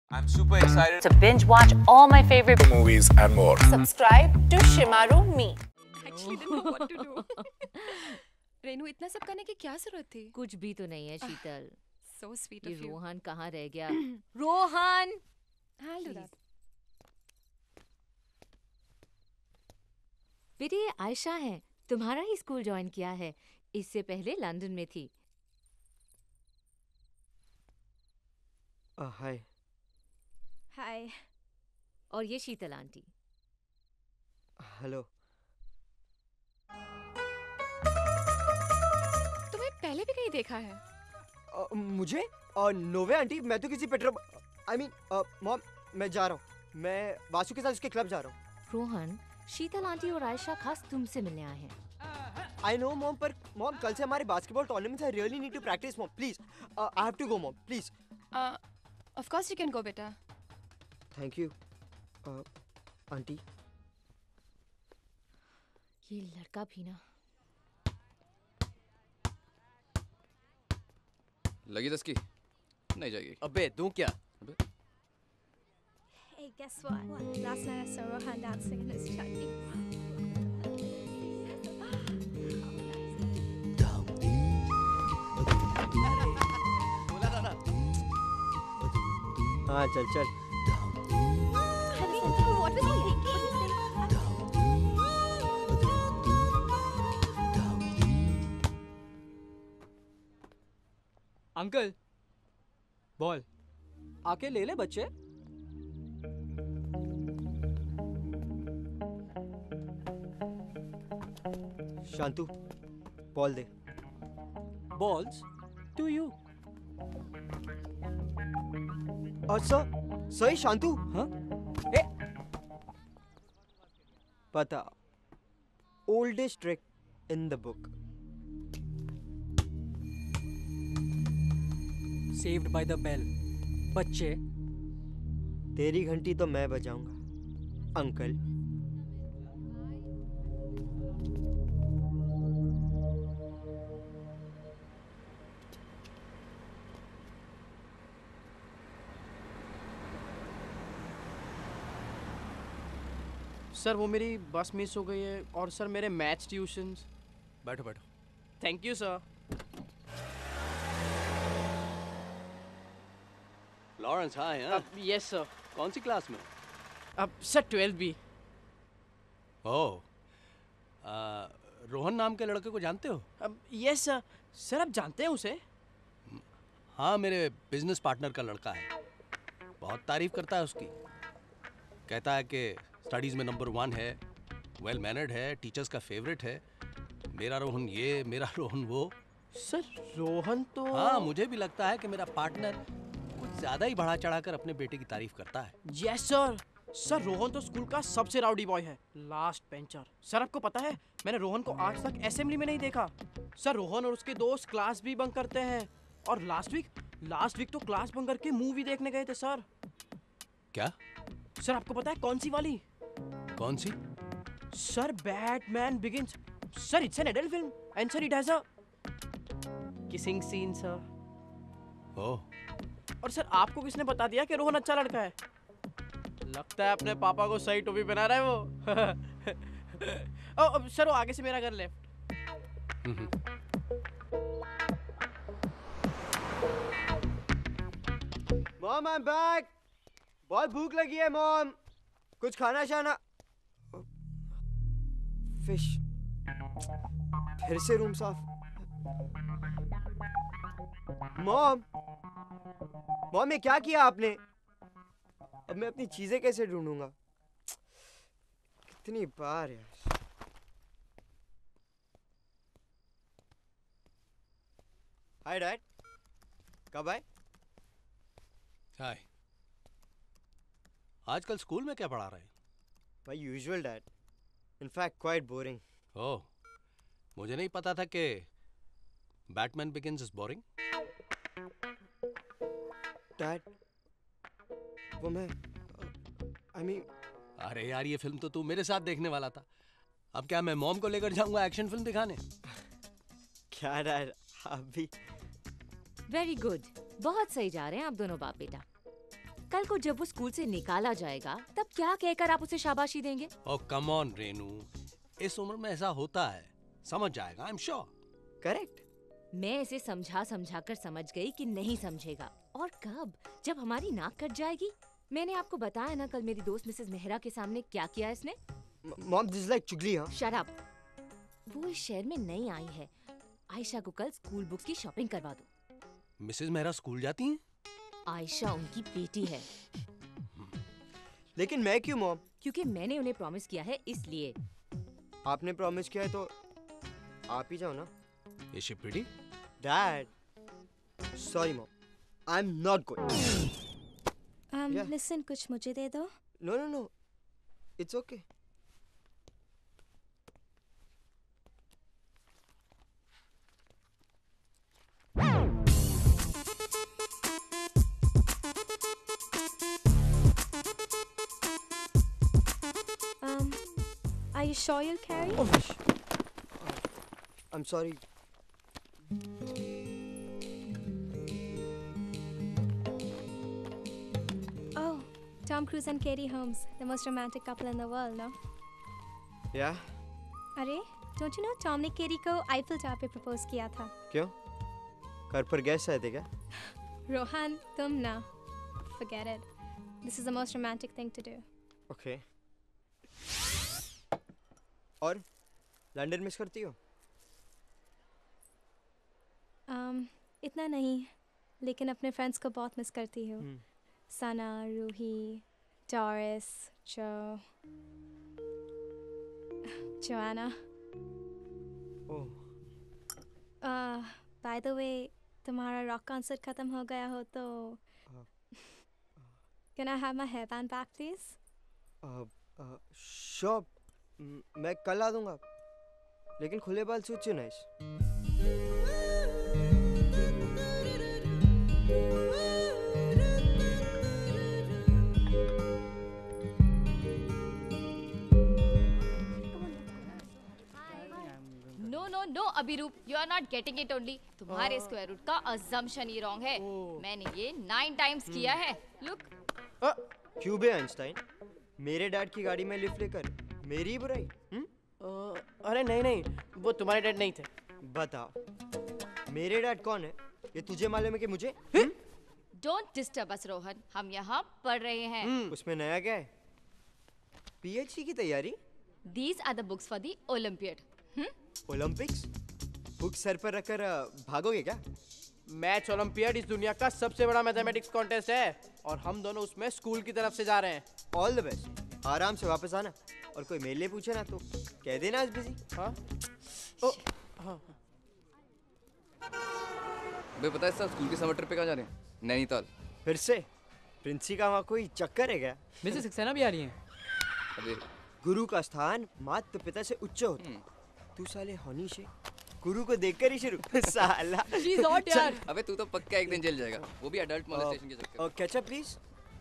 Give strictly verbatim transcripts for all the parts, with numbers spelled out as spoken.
I'm super excited to binge watch all my favorite movies and more. Subscribe to Shimaru Me. Actually didn't know what to do. Renu इतना सब करने की क्या जरूरत थी? कुछ भी तो नहीं है शीतल। So sweet ये of you. रोहन कहाँ रह गया? रोहन! I'll do that. बेटी ये आयशा है, तुम्हारा ही स्कूल ज्वाइन किया है। इससे पहले लंदन में थी। हाय। Hi. और ये शीतल आंटी। हेलो। तुम्हें पहले भी कहीं देखा है? uh, मुझे uh, नोवे आंटी, मैं तो किसी पेट्रोल आई मीन मॉम मैं जा रहा हूँ। मैं वासु के साथ उसके क्लब जा रहा हूँ। रोहन, शीतल आंटी और आयशा खास तुमसे मिलने आए हैं। आई नो मॉम, पर मॉम कल से हमारे बास्केटबॉल टूर्नामेंट है। Really need to practice mom, please. I have to go mom, please. Uh, of course you can go, बेटा। Thank you aunty. ये लड़का भी ना। लगी दस की? नहीं जाएगी। अबे दूं क्या? अबे Hey, guess what? Last night I saw Rohan dancing in his chutney. हाँ चल चल। I mean, what was he thinking? Uncle, ball आके ले ले बच्चे। शांतु बॉल दे। Balls to you. अच्छा सही शांतु। हाँ? ए पता, oldest trick in the book. Saved by the bell. बच्चे, तेरी घंटी तो मैं बजाऊंगा अंकल। सर वो मेरी बस मिस हो गई है और सर मेरे मैथ्स ट्यूशंस। बैठो बैठो। Thank you sir. Lawrence, hi. हाँ, यस सर। कौन सी क्लास में? अब सर ट्वेल्थ बी। ओह, आ, रोहन नाम के लड़के को जानते हो? अब यस सर। सर आप जानते हैं उसे? हाँ, मेरे बिजनेस पार्टनर का लड़का है। बहुत तारीफ करता है उसकी। कहता है कि स्टडीज में नंबर वन है, वेल मैनर्ड है, टीचर्स का फेवरेट है। मेरा रोहन ये, मेरा रोहन वो। सर रोहन तो हाँ, मुझे भी लगता है कि मेरा पार्टनर कुछ ज्यादा ही बढ़ा चढ़ाकर अपने बेटे की तारीफ करता है। Yes sir. सर रोहन तो स्कूल का सबसे राउडी बॉय है, लास्ट बेंचर। सर आपको पता है मैंने रोहन को आज तक असेंबली में नहीं देखा। सर रोहन और उसके दोस्त क्लास भी बंक करते हैं। और लास्ट वीक लास्ट वीक तो क्लास बंक करके मूवी देखने गए थे सर। क्या? सर आपको पता है कौन सी वाली? कौन सी? Sir Batman Begins. Sir it's an adult film and sir it has a kissing scene sir. Oh. और सर आपको किसने बता दिया कि रोहन अच्छा लड़का है? लगता है अपने पापा को सही टोपी पहना रहा है वो। ओ, अब सर वो आगे से मेरा घर left. Mom I am back. बहुत भूख लगी है मॉम, कुछ खाना शाना। फिश। फिर से रूम साफ। मॉम मॉम ये क्या किया आपने? अब मैं अपनी चीजें कैसे ढूंढूंगा? कितनी बार यार। हाय डैड, कब आए? हाय। आजकल स्कूल में क्या पढ़ा रहे हैं? My usual dad, in fact quite boring. Oh, मुझे नहीं पता था कि Batman Begins is boring. Dad वो मैं आई मीन अरे यार, ये फिल्म तो तू मेरे साथ देखने वाला था। अब क्या मैं मॉम को लेकर जाऊंगा एक्शन फिल्म दिखाने? क्या डैड आप भी? वेरी गुड, बहुत सही जा रहे हैं आप दोनों बाप बेटा। कल को जब वो स्कूल से निकाला जाएगा तब क्या कहकर आप उसे शाबाशी देंगे? ओह कम ऑन रेनू, इस उम्र में ऐसा होता है, समझ जाएगा, आई एम श्योर। करेक्ट। मैं इसे समझा समझा कर समझ गई कि नहीं समझेगा। और कब? जब हमारी नाक कट जाएगी। मैंने आपको बताया ना कल मेरी दोस्त मिसेस मेहरा के सामने क्या किया इसने। मॉम दिस इज लाइक चुगली। हाँ शट अप। वो इस शहर में नई आई है। आयशा को कल स्कूल बुक्स की शॉपिंग करवा दो। मिसेस मेहरा स्कूल जाती हैं? आयशा उनकी बेटी है। लेकिन मैं क्यों मॉम? क्योंकि मैंने उन्हें प्रॉमिस किया है इसलिए। आपने प्रॉमिस किया है तो आप ही जाओ ना। Is she pretty? Dad, sorry mom, I'm not going. Um, Yeah. listen, कुछ मुझे दे दो। No, no, no, it's okay. Um, are you sure you'll carry? Oh, sh- uh, I'm sorry. Oh, Tom Cruise and Katie Holmes, the most romantic couple in the world, no? Yeah? अरे, don't you know Tom ने Katie को Eiffel Tower पे propose किया था? क्यों? घर पर gas आए थे क्या? रोहन, तुम ना. Forget it. This is the most romantic thing to do. Okay. और लंदन मिस करती हो? Um, इतना नहीं, लेकिन अपने फ्रेंड्स को बहुत मिस करती हूँ. Hmm. Sana, Ruhi, Doris, Jo, Joanna. Oh. Uh, by the way, तुम्हारा रॉक कॉन्सर्ट खत्म हो गया हो तो Can I have my hairband back, please? Uh, uh, sure. M- मैं कल आ दूंगा. लेकिन खुले बाल suit you nice. No no no Abhirup, you are not getting it only. तुम्हारे स्क्वायर रूट का अजम्पशन ही रॉन्ग है. मैंने ये नाइन टाइम्स किया है. लुक. क्यों बे आइंस्टाइन? मेरे डैड की गाड़ी में लिफ्ट लेकर मेरी ही बुराई? अ, अरे नहीं नहीं, वो तुम्हारे डैड नहीं थे. बताओ मेरे डैड कौन है? ये तुझे मालूम है कि मुझे? डोंट डिस्टर्ब अस रोहन, हम यहाँ पढ़ रहे हैं. उसमें नया क्या है? पीएचडी की तैयारी? These are the books for the Olympiad. Olympics? Book सर पर रखकर अ, भागोगे क्या? मैथ्स ओलंपियाड इस दुनिया का सबसे बड़ा मैथमेटिक्स कॉन्टेस्ट है और हम दोनों उसमें स्कूल की तरफ से जा रहे हैं. All the best. आराम से वापस आना. और कोई मेरे लिए पूछे ना तो कह देना आज बिजी. हाँ? ओ, हाँ. अबे पता है सर स्कूल के समर ट्रिप पे कहाँ जा रहे हैं? नैनीताल. फिर से? प्रिंसी का वहाँ कोई चक्कर है क्या? मिसेस सक्सेना भी आ रही हैं. अबे गुरु का स्थान माता पिता से उच्च होता है. तू साले हनी से गुरु को देखकर ही शुरू. साला. She's hot यार. अबे तू तो पक्का एक दिन जेल जाएगा, वो भी अडल्ट मोलेस्टेशन के चक्कर. और ketchup please.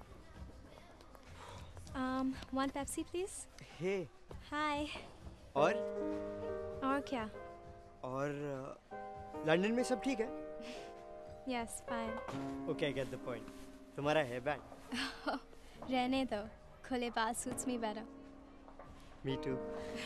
Um, one Pepsi, please. Hey. Hi. और और क्या? और अ, लंदन में सब ठीक है? Yes, fine. Okay, I get the point. तुम्हारा है बैंड. रहने दो. खुले बाल suits me better. Me too.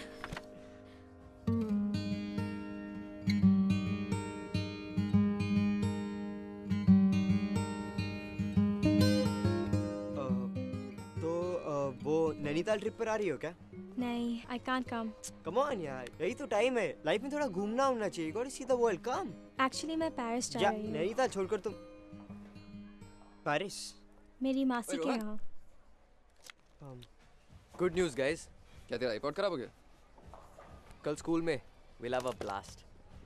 तो अ, वो नैनीताल ट्रिप पर आ रही हो क्या? नहीं, I can't come. Come on यार, यही तो टाइम है. लाइफ में थोड़ा घूमना होना चाहिए. Got to see the world. Come. Actually, मैं पेरिस जा या रही हूँ. नैनीताल छोड़कर तुम पेरिस? मेरी मासी के रोहन? यहाँ. Good news guys. क्या तेरा रिकॉर्ड खराब हो गया? कल स्कूल में we'll have a blast.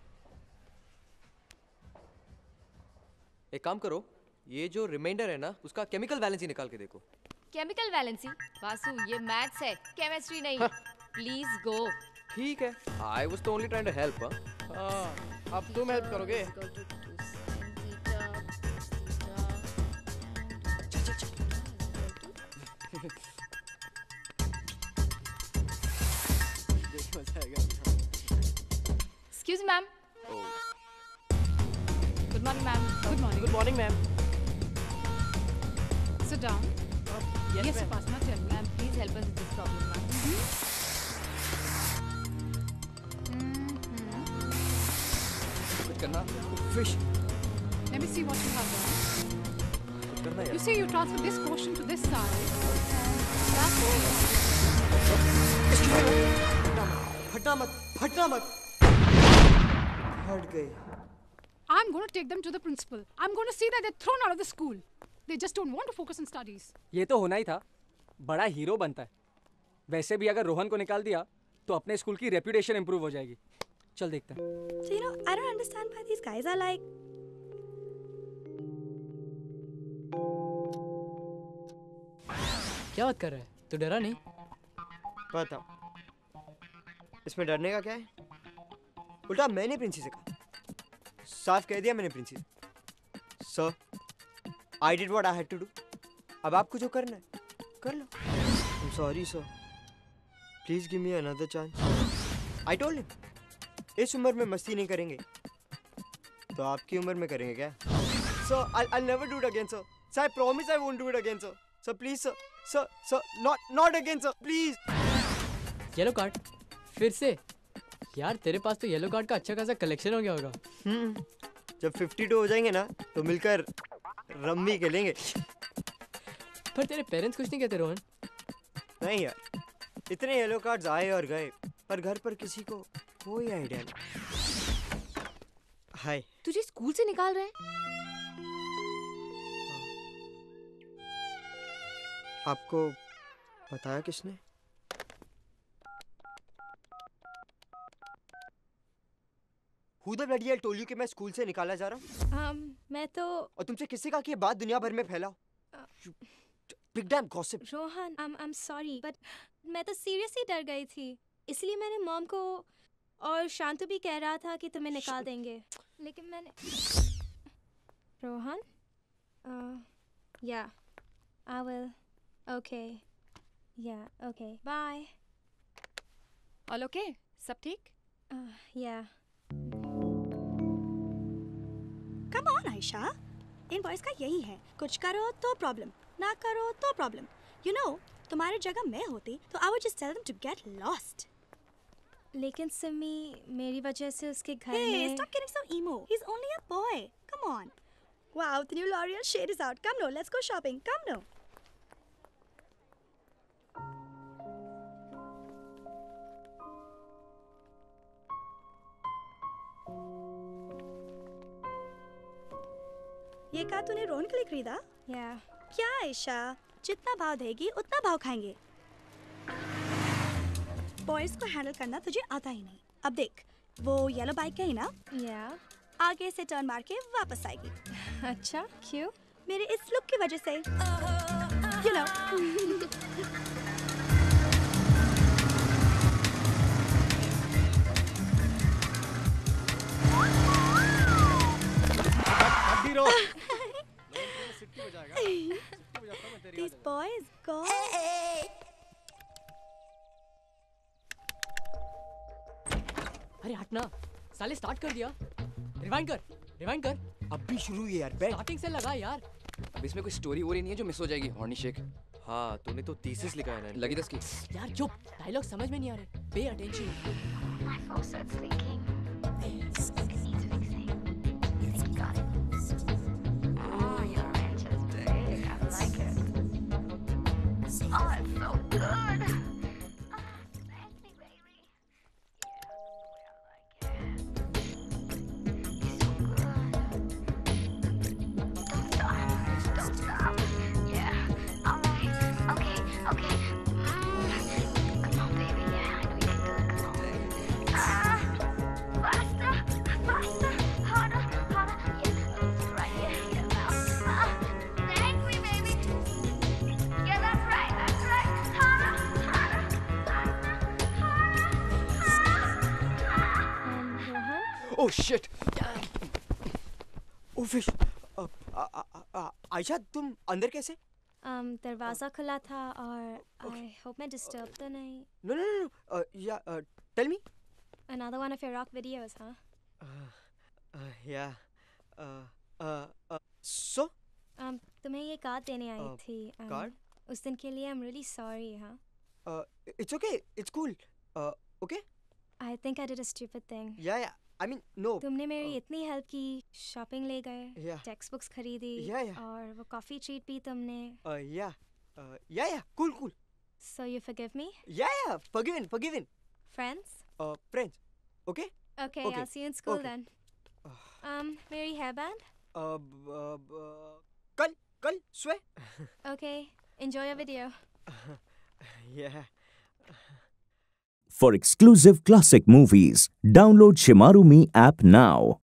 एक काम करो, ये जो रिमाइंडर है ना उसका केमिकल वैलेंसी निकाल के देखो. Chemical valency? वासु ये मैथ्स है, केमिस्ट्री नहीं. Please go. ठीक है. I was only trying to help. हाँ. हाँ, अब तुम हेल्प करोगे. Excuse me, ma'am. Good morning, ma'am. Good morning. Good morning, ma'am. Sit down. Yes, Yes, ma'am. Upasana, tell me. Ma'am, please help us with this problem, ma'am. कुछ करना fish Let me see what you have done. करना You यार see, you transfer this portion to this side, and that way. फटना मत फटना मत फट गए I'm going to take them to the principal. I'm going to see that they're thrown out of the school. They just don't want to focus on studies. ये तो होना ही था, बड़ा हीरो बनता है। वैसे भी अगर रोहन को निकाल दिया तो अपने स्कूल की रेपुटेशन इंप्रूव हो जाएगी। चल देखते हैं। So, you know, I don't understand why these guys are like. क्या बात कर रहा है? तू डरा नहीं? पता इसमें डरने का क्या है? उल्टा मैंने प्रिंसी से कहा, साफ कह दिया मैंने प्रिंसी से, sir I did what I had to do, अब आपको जो करना है कर लो। I am sorry sir, please give me another chance. I told him इस उम्र में मस्ती नहीं करेंगे तो आपकी उम्र में करेंगे क्या? Sir I I never do it again sir, sir I promise I won't do it again sir, sir please sir, sir sir not not again sir please. Yellow card फिर से? यार तेरे पास तो येलो कार्ड का अच्छा खासा collection हो गया होगा। हम्म जब बावन हो जाएंगे ना तो मिलकर रम्मी खेलेंगे। पर तेरे पेरेंट्स कुछ नहीं कहते रोहन? नहीं यार, इतने येलो कार्ड्स आए और गए पर घर पर किसी को कोई आइडिया नहीं। हाय तुझे स्कूल से निकाल रहे हैं? आपको बताया किसने? Who the bloody hell told you कि मैं स्कूल से निकाला जा रहा हूँ? Um, मैं तो और तुमसे किससे कहा कि ये बात दुनिया भर में फैलाओ? Big damn gossip. Rohan, I'm I'm sorry, but मैं तो सीरियसली डर गई थी, इसलिए मैंने मॉम को, और शांतु भी कह रहा था कि तुम्हें निकाल देंगे, लेकिन मैंने Rohan, yeah, I will, okay, yeah, okay, bye. All okay? सब ठीक? Uh, yeah. Come on, Ayesha, इन बॉयज का यही है, कुछ करो तो प्रॉब्लम, ना करो तो प्रॉब्लम। You know, तुम्हारी जगह मैं होती तो I would just tell them to get lost. लेकिन सिमी, मेरी वजह से उसके घर Hey, में stop getting so emo. He's only a boy. Come on. Wow, the new L'Oreal shade is out. Come now, let's go shopping. Come now. ये कहा तूने रोहन के लिए खरीदा? Yeah. क्या आयशा, जितना भाव देगी उतना भाव खाएंगे। बॉयज को हैंडल करना तुझे आता ही नहीं। अब देख, वो येलो बाइक गई ना? Yeah. आगे से टर्न मार के वापस आएगी। अच्छा, क्यों? मेरे इस लुक की वजह से। You know. These boys go. अरे हटना, साले स्टार्ट कर दिया। रिवाइंड कर, रिवाइंड कर। अब भी शुरू है यार, बैठ। स्टार्टिंग से लगा यार। अब इसमें कोई स्टोरी वोरी नहीं है जो मिस हो जाएगी। Horny shake. हाँ, तूने तो थीसिस लिखा है ना। लगी दस की। यार चुप, डायलॉग समझ में नहीं आ रहे। Pay attention. Oh shit! Oh fish! Uh, uh, uh, uh, Ayesha, तुम अंदर कैसे? um, दरवाजा खुला था और I hope मैं disturb तो नहीं। No no no no. Uh, yeah. Uh, tell me. Another one of your rock videos, huh? Uh, uh, yeah. Uh, uh, uh, so? um, तुम्हें ये कार्ड देने आई Uh, थी um, card? उस दिन के लिए I'm really sorry हाँ Uh, it's okay. It's cool. Uh, okay? I think I did a stupid thing Yeah, yeah. I mean, no. तुमने मेरी इतनी हेल्प की शॉपिंग ले गए Yeah. टेक्स्ट बुक्स खरीदी Yeah, yeah. और वो कॉफी ट्रीट पी तुमने Uh, yeah. Uh, yeah, yeah. Cool, cool. so you forgive me Yeah, yeah. Forgiven, forgiven. friends Uh, friends. Okay? okay, Okay. I'll see you in school Okay. then um मेरी hairband Uh, b- uh, b- uh, कल, कल, स्वे. okay enjoy your video Yeah. For exclusive classic movies, download Shimaru Me app now.